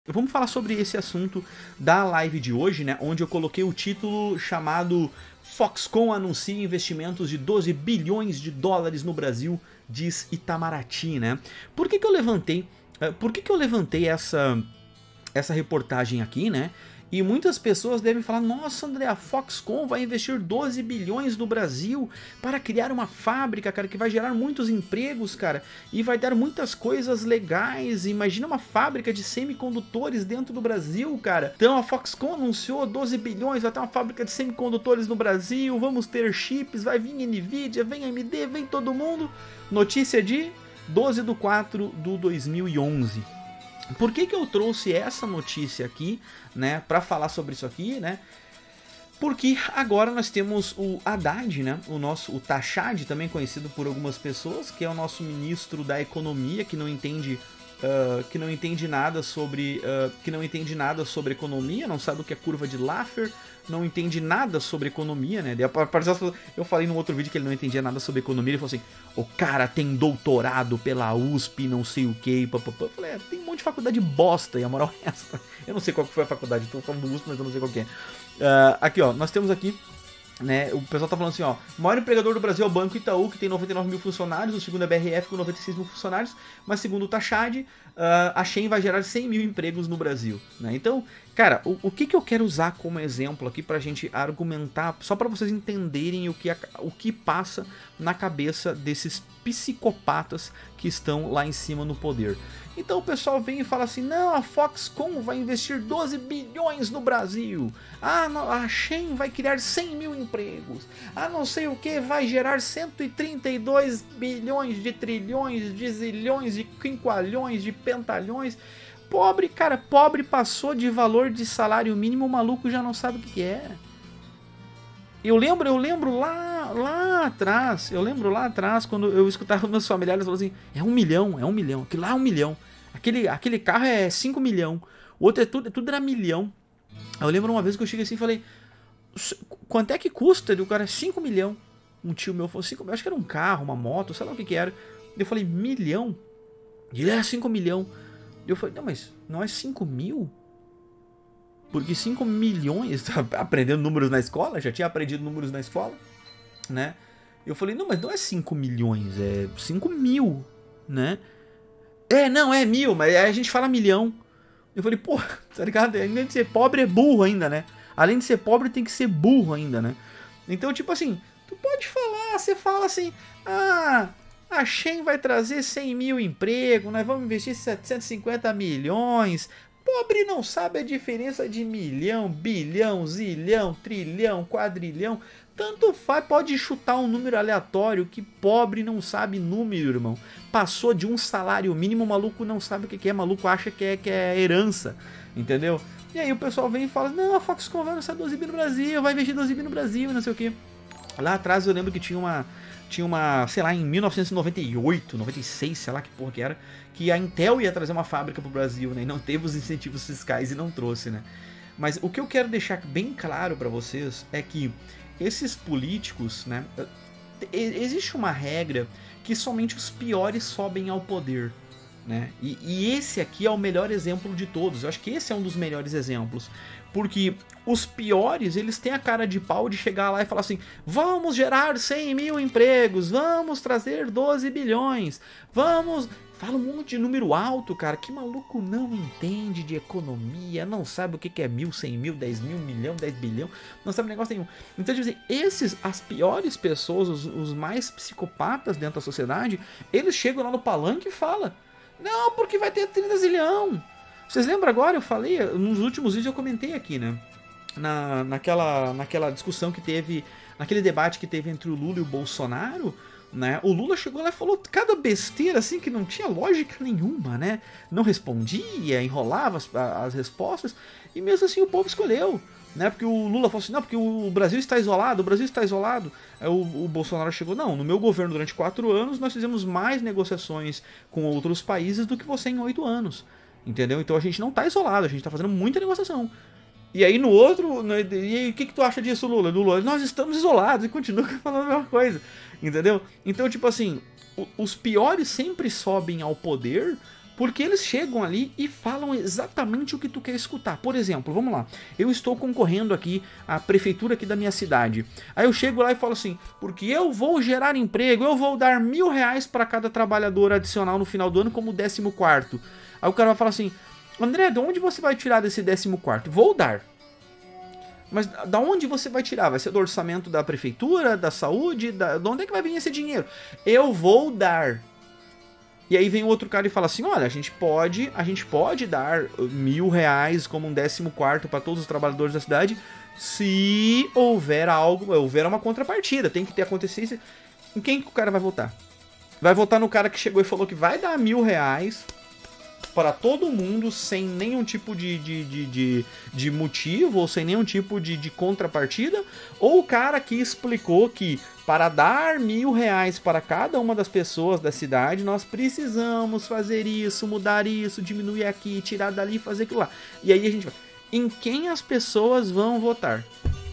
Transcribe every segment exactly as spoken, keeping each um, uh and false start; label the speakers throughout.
Speaker 1: Vamos falar sobre esse assunto da live de hoje, né? Onde eu coloquei o título chamado Foxconn anuncia investimentos de doze bilhões de dólares no Brasil, diz Itamaraty, né? Por que que eu levantei, por que que eu levantei essa, essa reportagem aqui, né? E muitas pessoas devem falar, nossa André, a Foxconn vai investir doze bilhões no Brasil para criar uma fábrica, cara, que vai gerar muitos empregos, cara, e vai dar muitas coisas legais. Imagina uma fábrica de semicondutores dentro do Brasil, cara. Então a Foxconn anunciou doze bilhões, vai ter uma fábrica de semicondutores no Brasil, vamos ter chips, vai vir Nvidia, vem A M D, vem todo mundo. Notícia de doze de quatro de dois mil e onze. Por que que eu trouxe essa notícia aqui, né, para falar sobre isso aqui, né? Porque agora nós temos o Haddad, né, o nosso o Tachad, também conhecido por algumas pessoas, que é o nosso ministro da Economia, que não entende uh, que não entende nada sobre uh, que não entende nada sobre economia, não sabe o que é curva de Laffer, não entende nada sobre economia, né? Eu falei num outro vídeo que ele não entendia nada sobre economia, ele falou assim, o cara tem doutorado pela U S P, não sei o que, eu falei, é, tem um monte de faculdade bosta, e a moral é essa. Eu não sei qual que foi a faculdade, estou falando do U S P, mas eu não sei qual que é. Uh, aqui, ó, nós temos aqui, né, o pessoal tá falando assim, ó, o maior empregador do Brasil é o Banco Itaú, que tem noventa e nove mil funcionários, o segundo é a B R F com noventa e seis mil funcionários, mas segundo o Tachad, uh, a Shein vai gerar cem mil empregos no Brasil, né? Então, cara, o, o que que eu quero usar como exemplo aqui pra gente argumentar, só pra vocês entenderem o que, a, o que passa na cabeça desses psicopatas que estão lá em cima no poder. Então o pessoal vem e fala assim, não, a Foxconn vai investir doze bilhões no Brasil, ah, não, a Shein vai criar cem mil empregos, ah, não sei o que, vai gerar cento e trinta e dois bilhões de trilhões, de zilhões, de quinqualhões, de pentalhões. Pobre, cara, pobre passou de valor de salário mínimo, o maluco já não sabe o que é. Eu lembro, eu lembro lá, lá atrás, eu lembro lá atrás, quando eu escutava meus familiares falando assim, é um milhão, é um milhão, aquilo lá é um milhão, aquele, aquele carro é cinco milhão, o outro é tudo, tudo era milhão. Eu lembro uma vez que eu cheguei assim e falei, quanto é que custa? O cara é cinco milhão. Um tio meu falou, cinco, acho que era um carro, uma moto, sei lá o que que era. Eu falei, milhão? Ele é cinco milhão. Eu falei, não, mas não é cinco mil? Porque cinco milhões, aprendendo números na escola, já tinha aprendido números na escola, né? Eu falei, não, mas não é cinco milhões, é cinco mil, né? É, não, é mil, mas aí a gente fala milhão. Eu falei, pô, tá ligado? Além de ser pobre é burro ainda, né? Além de ser pobre tem que ser burro ainda, né? Então, tipo assim, tu pode falar, você fala assim, ah, a Shein vai trazer cem mil empregos, nós vamos investir setecentos e cinquenta milhões... Pobre não sabe a diferença de milhão, bilhão, zilhão, trilhão, quadrilhão. Tanto faz, pode chutar um número aleatório que pobre não sabe número, irmão. Passou de um salário mínimo, o maluco não sabe o que é, o maluco acha que é, que é herança, entendeu? E aí o pessoal vem e fala, não, a Foxconn vai lançar doze bi no Brasil, vai investir doze bi no Brasil, não sei o que. Lá atrás eu lembro que tinha uma... Tinha uma, sei lá, em mil novecentos e noventa e oito, noventa e seis, sei lá que porra que era, que a Intel ia trazer uma fábrica pro Brasil, né? E não teve os incentivos fiscais e não trouxe, né? Mas o que eu quero deixar bem claro pra vocês é que esses políticos, né? Existe uma regra que somente os piores sobem ao poder, né? E, e esse aqui é o melhor exemplo de todos. Eu acho que esse é um dos melhores exemplos. Porque os piores, eles têm a cara de pau de chegar lá e falar assim, vamos gerar cem mil empregos, vamos trazer doze bilhões, vamos... Fala um monte de número alto, cara, que maluco não entende de economia, não sabe o que é mil, cem mil, dez mil, milhão, dez bilhão, não sabe negócio nenhum. Então, tipo assim, esses, as piores pessoas, os, os mais psicopatas dentro da sociedade, eles chegam lá no palanque e falam, não, porque vai ter trinta zilhão. Vocês lembram agora? Eu falei, nos últimos vídeos eu comentei aqui, né? Na, naquela, naquela discussão que teve, naquele debate que teve entre o Lula e o Bolsonaro, né? O Lula chegou lá e falou cada besteira assim que não tinha lógica nenhuma, né? Não respondia, enrolava as, as respostas, e mesmo assim o povo escolheu, né? Porque o Lula falou assim, não, porque o Brasil está isolado, o Brasil está isolado. Aí o, o Bolsonaro chegou, não, no meu governo durante quatro anos nós fizemos mais negociações com outros países do que você em oito anos. Entendeu? Então a gente não tá isolado, a gente tá fazendo muita negociação. E aí no outro, no, e aí o que, que tu acha disso, Lula? Lula, nós estamos isolados, e continua falando a mesma coisa. Entendeu? Então, tipo assim, o, os piores sempre sobem ao poder Porque eles chegam ali e falam exatamente o que tu quer escutar. Por exemplo, vamos lá, eu estou concorrendo aqui à prefeitura aqui da minha cidade. Aí eu chego lá e falo assim, porque eu vou gerar emprego, eu vou dar mil reais para cada trabalhador adicional no final do ano como décimo quarto. Aí o cara vai falar assim, André, de onde você vai tirar desse décimo quarto? Vou dar. Mas da onde você vai tirar? Vai ser do orçamento da prefeitura, da saúde? Da... De onde é que vai vir esse dinheiro? Eu vou dar. E aí vem outro cara e fala assim, olha, a gente pode, a gente pode dar mil reais como um décimo quarto para todos os trabalhadores da cidade, se houver algo, houver uma contrapartida, tem que ter acontecido. Em quem que o cara vai votar? Vai votar no cara que chegou e falou que vai dar mil reais para todo mundo sem nenhum tipo de, de, de, de, de motivo ou sem nenhum tipo de, de contrapartida? Ou o cara que explicou que para dar mil reais para cada uma das pessoas da cidade, nós precisamos fazer isso, mudar isso, diminuir aqui, tirar dali, fazer aquilo lá. E aí a gente vai... Em quem as pessoas vão votar?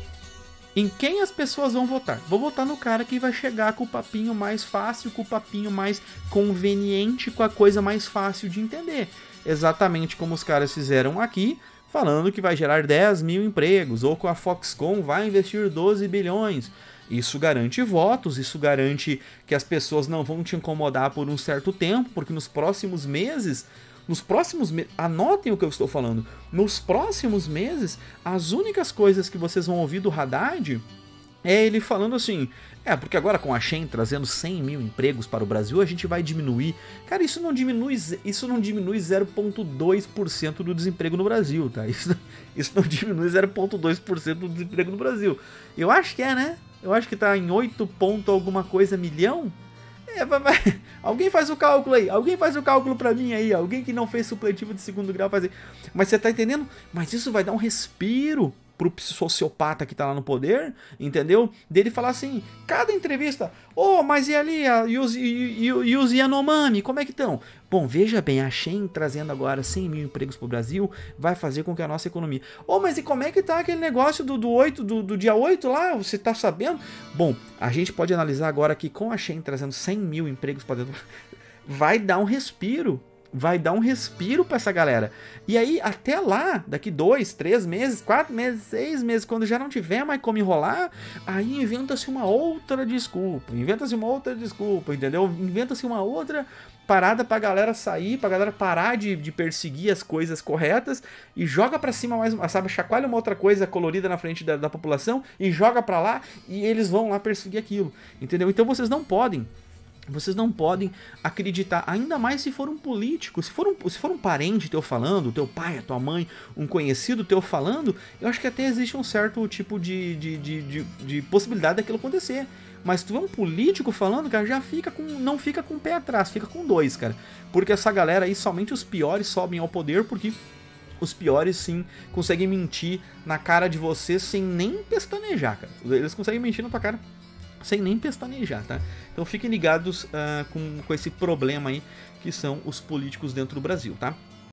Speaker 1: Em quem as pessoas vão votar? Vou votar no cara que vai chegar com o papinho mais fácil, com o papinho mais conveniente, com a coisa mais fácil de entender. Exatamente como os caras fizeram aqui, falando que vai gerar dez mil empregos, ou com a Foxconn vai investir doze bilhões. Isso garante votos, isso garante que as pessoas não vão te incomodar por um certo tempo, porque nos próximos meses... Nos próximos meses, anotem o que eu estou falando, nos próximos meses, as únicas coisas que vocês vão ouvir do Haddad é ele falando assim, é, porque agora com a Shein trazendo cem mil empregos para o Brasil, a gente vai diminuir. Cara, isso não diminui, isso não diminui zero vírgula dois por cento do desemprego no Brasil, tá? Isso, isso não diminui zero vírgula dois por cento do desemprego no Brasil. Eu acho que é, né? Eu acho que tá em oito ponto alguma coisa milhão. É, vai, vai. Alguém faz o cálculo aí, alguém faz o cálculo pra mim aí, alguém que não fez supletivo de segundo grau fazer. Mas você tá entendendo? Mas isso vai dar um respiro pro sociopata que tá lá no poder, entendeu? Dele falar assim, cada entrevista, oh, mas e ali, a, e, os, e, e, e os Yanomami, como é que estão? Bom, veja bem, a Shein trazendo agora cem mil empregos pro Brasil, vai fazer com que a nossa economia... Oh, mas e como é que tá aquele negócio do, do, oito, do, do dia oito lá, você tá sabendo? Bom, a gente pode analisar agora que com a Shein trazendo cem mil empregos para dentro, vai dar um respiro, vai dar um respiro pra essa galera. E aí, até lá, daqui dois, três meses, quatro meses, seis meses, quando já não tiver mais como enrolar, aí inventa-se uma outra desculpa, inventa-se uma outra desculpa, entendeu? Inventa-se uma outra parada pra galera sair, pra galera parar de, de perseguir as coisas corretas e joga pra cima mais, sabe, chacoalha uma outra coisa colorida na frente da, da população e joga pra lá e eles vão lá perseguir aquilo, entendeu? Então vocês não podem Vocês não podem acreditar, ainda mais se for um político, se for um, se for um parente teu falando, teu pai, a tua mãe, um conhecido teu falando, eu acho que até existe um certo tipo de, de, de, de, de possibilidade daquilo acontecer. Mas tu vê um político falando, cara, já fica com, não fica com o pé atrás, fica com dois, cara. Porque essa galera aí, somente os piores sobem ao poder, porque os piores sim conseguem mentir na cara de você sem nem pestanejar, cara. Eles conseguem mentir na tua cara sem nem pestanejar, tá? Então fiquem ligados uh, com, com esse problema aí que são os políticos dentro do Brasil, tá?